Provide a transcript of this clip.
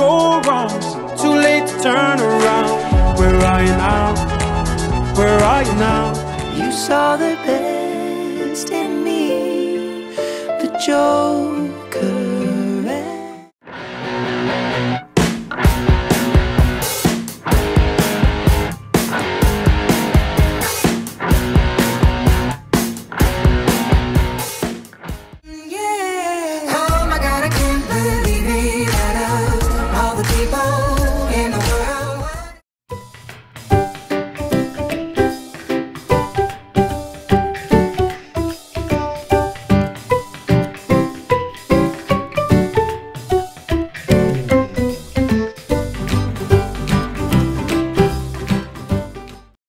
go wrong. Too late to turn around. Where are you now? Where are you now? You saw the best in me, the Joker.